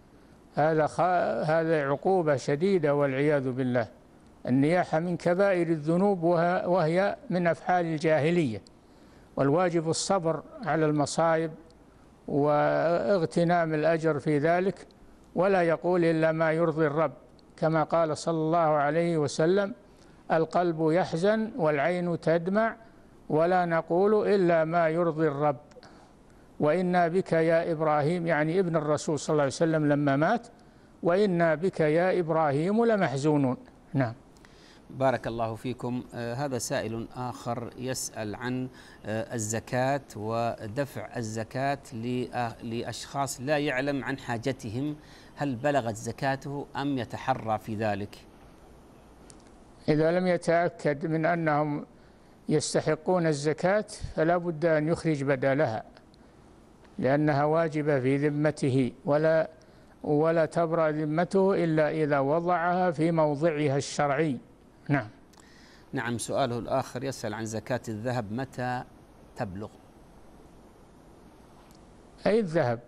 هذا عقوبة شديدة والعياذ بالله. النياحة من كبائر الذنوب، وهي من أفعال الجاهلية، والواجب الصبر على المصائب واغتنام الأجر في ذلك، ولا يقول إلا ما يرضي الرب، كما قال صلى الله عليه وسلم: القلب يحزن والعين تدمع ولا نقول إلا ما يرضي الرب، وإنا بك يا إبراهيم، يعني ابن الرسول صلى الله عليه وسلم لما مات، وإنا بك يا إبراهيم لمحزونون. نعم. بارك الله فيكم. هذا سائل آخر يسأل عن الزكاة ودفع الزكاة لأشخاص لا يعلم عن حاجتهم، هل بلغت زكاته أم يتحرى في ذلك؟ إذا لم يتأكد من أنهم يستحقون الزكاة فلا بد أن يخرج بدلها، لأنها واجبة في ذمته، ولا تبرأ ذمته إلا إذا وضعها في موضعها الشرعي. نعم. نعم. سؤاله الآخر يسأل عن زكاة الذهب متى تبلغ؟ أي الذهب؟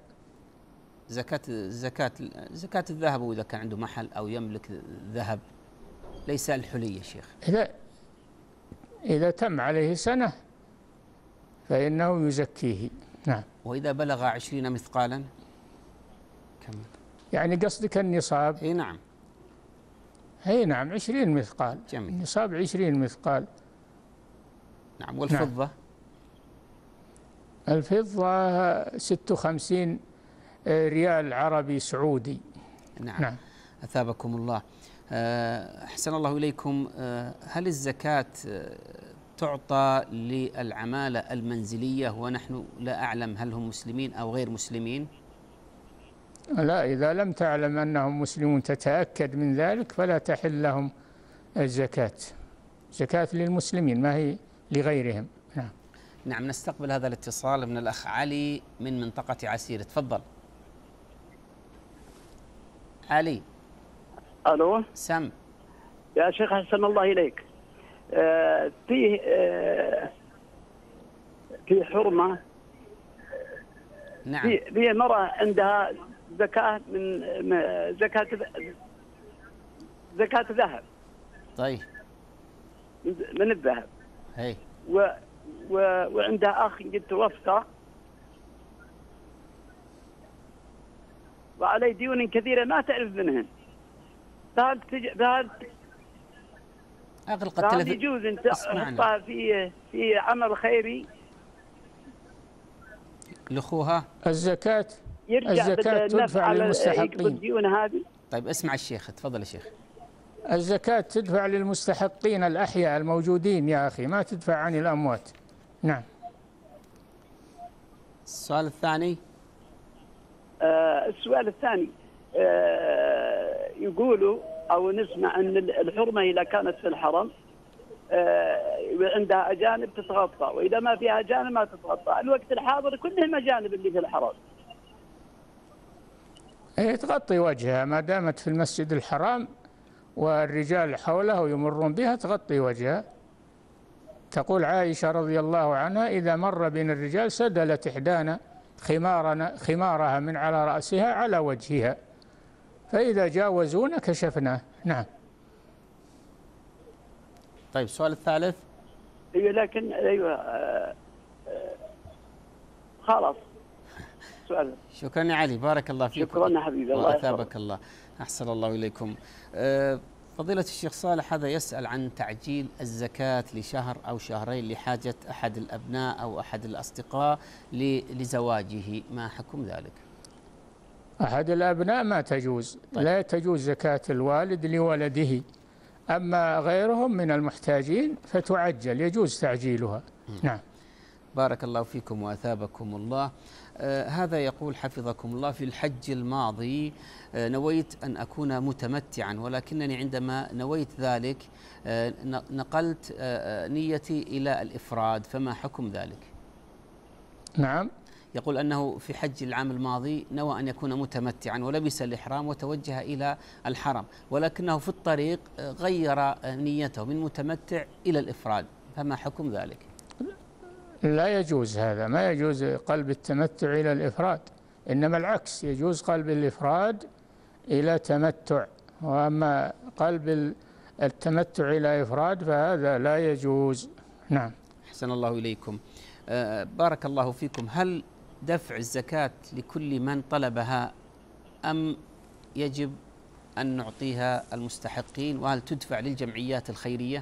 زكاة الذهب، وإذا كان عنده محل أو يملك ذهب، ليس الحلي يا شيخ. إذا تم عليه سنة فإنه يزكيه. نعم. وإذا بلغ 20 مثقالا كم؟ يعني قصدك النصاب؟ اي نعم. اي نعم، 20 مثقال. جميل. النصاب 20 مثقال. نعم. والفضة؟ نعم. الفضة 56 ريال عربي سعودي. نعم. نعم. أثابكم الله. أحسن الله إليكم. هل الزكاة تعطى للعمالة المنزلية ونحن لا أعلم هل هم مسلمين أو غير مسلمين؟ لا، إذا لم تعلم أنهم مسلمون تتأكد من ذلك فلا تحل لهم الزكاة. زكاة للمسلمين ما هي لغيرهم. نعم. نعم. نستقبل هذا الاتصال من الأخ علي من منطقة عسير. تفضل علي. ألو. سم. يا شيخ أحسن الله إليك. في حرمة. نعم. في مرأة عندها زكاة من زكاة ذهب. طيب. من الذهب. هي. وعندها أخ قد توفى وعليه ديون كثيرة ما تعرف منهن. فهل يجوز أن تحطها في عمل خيري لأخوها؟ الزكاة تدفع للمستحقين. الديون هذه. طيب اسمع الشيخ. تفضل يا شيخ. الزكاة تدفع للمستحقين الأحياء الموجودين يا أخي، ما تدفع عن الأموات. نعم. السؤال الثاني. السؤال الثاني يقولوا أو نسمع أن الحرمة إذا كانت في الحرم وعندها أجانب تتغطى، وإذا ما فيها أجانب ما تتغطى. الوقت الحاضر كلهم أجانب اللي في الحرم. هي تغطي وجهها ما دامت في المسجد الحرام والرجال حوله يمرون بها، تغطي وجهها. تقول عائشة رضي الله عنها: إذا مر بين الرجال سدلت إحدانا خمارها من على رأسها على وجهها، فإذا جاوزونا كشفناه. نعم. طيب السؤال الثالث. ايوه لكن ايوه خلاص سؤال. شكرا يا علي، بارك الله فيك. شكرا يا حبيبي، الله يثابك الله. أحسن الله إليكم. فضيلة الشيخ صالح هذا يسأل عن تعجيل الزكاة لشهر أو شهرين لحاجة أحد الأبناء أو أحد الأصدقاء لزواجه، ما حكم ذلك؟ أحد الأبناء ما تجوز. طيب. لا تجوز زكاة الوالد لولده، أما غيرهم من المحتاجين فتعجل، يجوز تعجيلها. نعم. بارك الله فيكم وأثابكم الله. هذا يقول حفظكم الله: في الحج الماضي نويت أن أكون متمتعا، ولكنني عندما نويت ذلك نقلت نيتي إلى الإفراد، فما حكم ذلك؟ نعم. يقول أنه في حج العام الماضي نوى أن يكون متمتعا ولبس الإحرام وتوجه إلى الحرم، ولكنه في الطريق غير نيته من متمتع إلى الإفراد، فما حكم ذلك؟ لا يجوز هذا، ما يجوز قلب التمتع إلى الإفراد، إنما العكس، يجوز قلب الإفراد إلى تمتع، وأما قلب التمتع إلى إفراد فهذا لا يجوز. نعم. أحسن الله إليكم. بارك الله فيكم. هل دفع الزكاة لكل من طلبها أم يجب أن نعطيها المستحقين؟ وهل تدفع للجمعيات الخيرية؟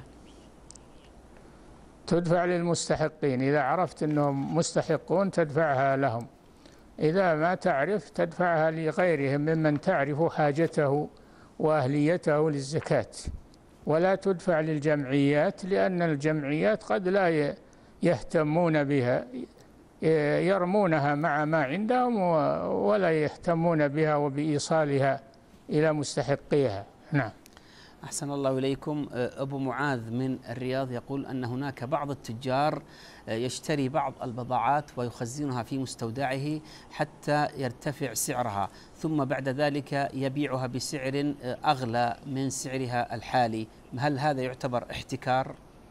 تدفع للمستحقين، إذا عرفت أنهم مستحقون تدفعها لهم، إذا ما تعرف تدفعها لغيرهم ممن تعرف حاجته وأهليته للزكاة، ولا تدفع للجمعيات، لأن الجمعيات قد لا يهتمون بها، يرمونها مع ما عندهم ولا يهتمون بها وبإيصالها إلى مستحقيها. نعم. أحسن الله إليكم. أبو معاذ من الرياض يقول أن هناك بعض التجار يشتري بعض البضاعات ويخزنها في مستودعه حتى يرتفع سعرها، ثم بعد ذلك يبيعها بسعر أغلى من سعرها الحالي، هل هذا يعتبر احتكار؟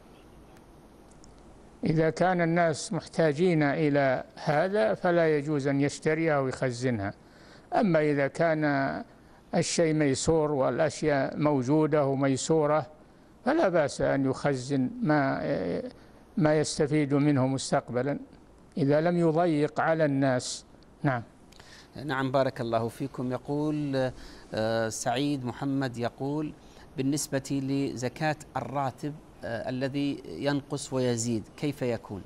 إذا كان الناس محتاجين إلى هذا فلا يجوز أن يشتريها ويخزنها. أما إذا كان الشيء ميسور والأشياء موجودة وميسورة فلا بأس أن يخزن ما يستفيد منه مستقبلا إذا لم يضيق على الناس. نعم. نعم بارك الله فيكم. يقول سعيد محمد يقول بالنسبة لزكاة الراتب الذي ينقص ويزيد كيف يكون؟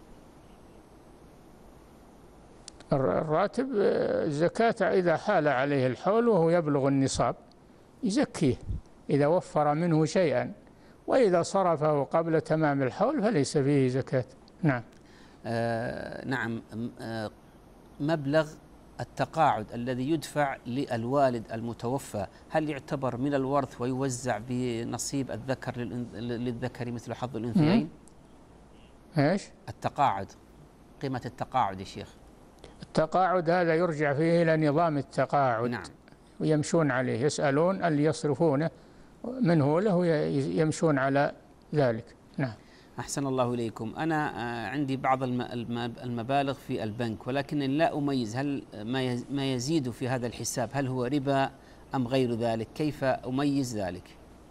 الراتب زكاة إذا حال عليه الحول وهو يبلغ النصاب يزكيه إذا وفر منه شيئا، وإذا صرفه قبل تمام الحول فليس فيه زكاة. نعم. نعم. مبلغ التقاعد الذي يدفع للوالد المتوفى هل يعتبر من الورث ويوزع بنصيب الذكر للذكر مثل حظ الأنثيين؟ ايش؟ التقاعد، قيمة التقاعد يا شيخ. التقاعد هذا يرجع فيه إلى نظام التقاعد. نعم. ويمشون عليه، يسألون اللي يصرفونه منه له يمشون على ذلك. نعم. أحسن الله إليكم. أنا عندي بعض المبالغ في البنك ولكن لا أميز هل ما يزيد في هذا الحساب هل هو ربا أم غير ذلك، كيف أميز ذلك؟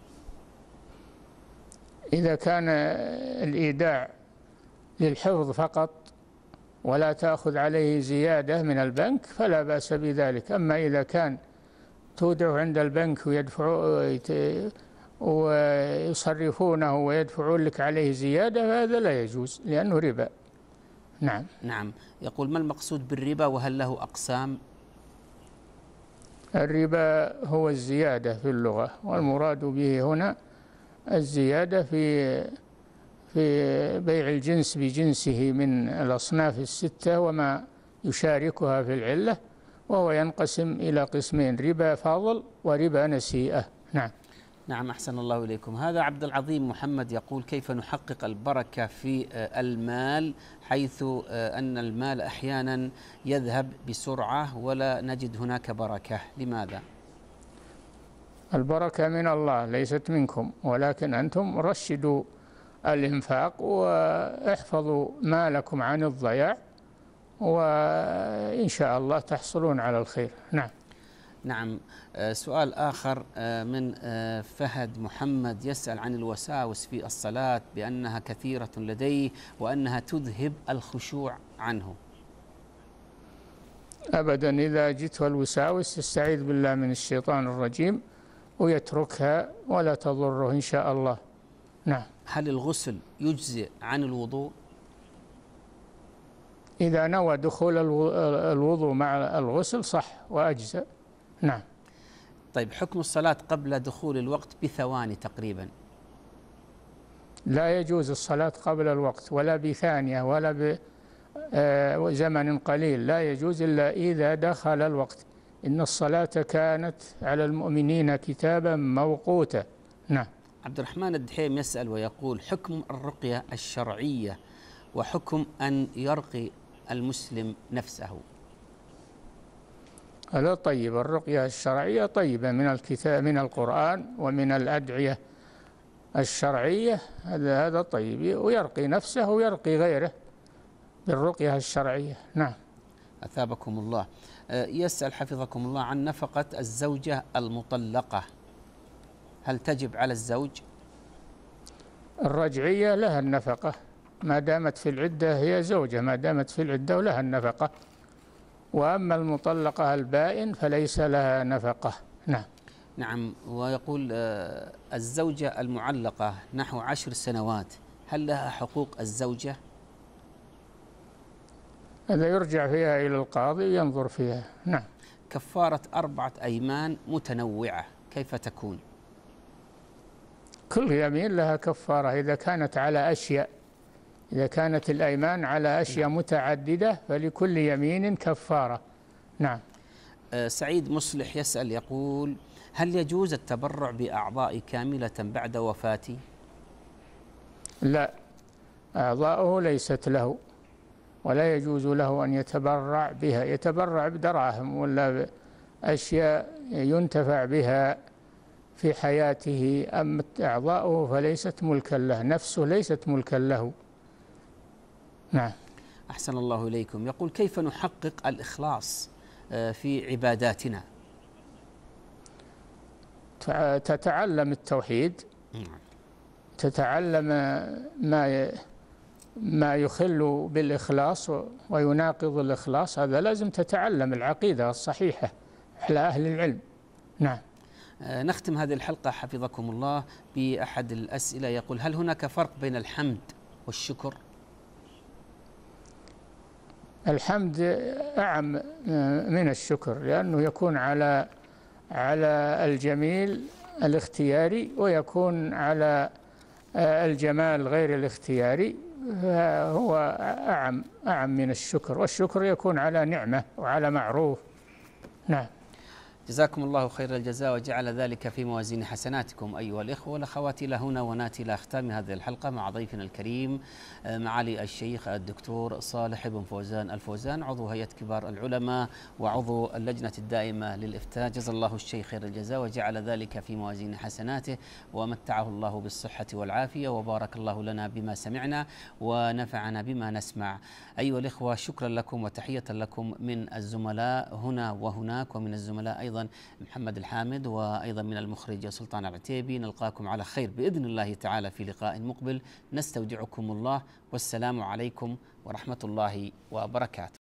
إذا كان الإيداع للحفظ فقط ولا تأخذ عليه زيادة من البنك فلا بأس بذلك. أما إذا كان تودع عند البنك ويصرفونه ويدفعون لك عليه زيادة فهذا لا يجوز لأنه ربا. نعم. نعم. يقول ما المقصود بالربا وهل له أقسام؟ الربا هو الزيادة في اللغة، والمراد به هنا الزيادة في بيع الجنس بجنسه من الأصناف الستة وما يشاركها في العلة، وهو ينقسم إلى قسمين: ربا فاضل وربا نسيئة. نعم. نعم. أحسن الله إليكم. هذا عبد العظيم محمد يقول كيف نحقق البركة في المال حيث أن المال أحيانا يذهب بسرعة ولا نجد هناك بركة، لماذا؟ البركة من الله ليست منكم، ولكن أنتم رشدوا الإنفاق واحفظوا مالكم عن الضياع وإن شاء الله تحصلون على الخير. نعم. نعم. سؤال آخر من فهد محمد يسأل عن الوساوس في الصلاة بأنها كثيرة لديه وأنها تذهب الخشوع عنه. أبدا، إذا جته الوساوس يستعيذ بالله من الشيطان الرجيم ويتركها ولا تضره إن شاء الله. نعم. هل الغسل يجزئ عن الوضوء؟ إذا نوى دخول الوضوء مع الغسل صح وأجزأ. نعم. طيب حكم الصلاة قبل دخول الوقت بثواني تقريبا؟ لا يجوز الصلاة قبل الوقت ولا بثانية ولا بزمن قليل، لا يجوز إلا إذا دخل الوقت. إن الصلاة كانت على المؤمنين كتابا موقوتا. نعم. عبد الرحمن الدحيم يسأل ويقول حكم الرقية الشرعية وحكم أن يرقي المسلم نفسه. هذا طيب، الرقية الشرعية طيبة من الكتاب من القرآن ومن الأدعية الشرعية، هذا طيب، ويرقي نفسه ويرقي غيره بالرقية الشرعية. نعم. أثابكم الله. يسأل حفظكم الله عن نفقة الزوجة المطلقة، هل تجب على الزوج؟ الرجعية لها النفقة ما دامت في العدة، هي زوجة ما دامت في العدة ولها النفقة، وأما المطلقة البائن فليس لها نفقة. نعم. نعم. ويقول الزوجة المعلقة نحو 10 سنوات هل لها حقوق الزوجة؟ هذا يرجع فيها إلى القاضي وينظر فيها. نعم. كفارة 4 أيمان متنوعة كيف تكون؟ كل يمين لها كفارة إذا كانت على أشياء، إذا كانت الأيمان على أشياء متعددة فلكل يمين كفارة. نعم. سعيد مصلح يسأل يقول: هل يجوز التبرع بأعضاء كاملة بعد وفاتي؟ لا، أعضاؤه ليست له، ولا يجوز له أن يتبرع بها. يتبرع بدراهم ولا بأشياء ينتفع بها في حياته، أما أعضاؤه فليست ملكا له، نفسه ليست ملكا له. نعم. أحسن الله إليكم. يقول: كيف نحقق الإخلاص في عباداتنا؟ تتعلم التوحيد، تتعلم ما يخل بالإخلاص ويناقض الإخلاص، هذا لازم تتعلم العقيدة الصحيحة على أهل العلم. نعم. نختم هذه الحلقة حفظكم الله بأحد الأسئلة، يقول: هل هناك فرق بين الحمد والشكر؟ الحمد أعم من الشكر، لأنه يكون على الجميل الاختياري، ويكون على الجمال غير الاختياري، فهو أعم من الشكر، والشكر يكون على نعمة وعلى معروف. نعم. جزاكم الله خير الجزاء وجعل ذلك في موازين حسناتكم أيها الإخوة والأخوات. إلى هنا ونأتي إلى ختام هذه الحلقة مع ضيفنا الكريم معالي الشيخ الدكتور صالح بن فوزان الفوزان، عضو هيئة كبار العلماء وعضو اللجنة الدائمة للإفتاء. جزا الله الشيخ خير الجزاء وجعل ذلك في موازين حسناته، ومتعه الله بالصحة والعافية، وبارك الله لنا بما سمعنا ونفعنا بما نسمع. أيها الإخوة، شكرا لكم وتحية لكم من الزملاء هنا وهناك، ومن الزملاء أيضا محمد الحامد، وأيضا من المخرج سلطان العتيبي. نلقاكم على خير بإذن الله تعالى في لقاء مقبل. نستودعكم الله، والسلام عليكم ورحمة الله وبركاته.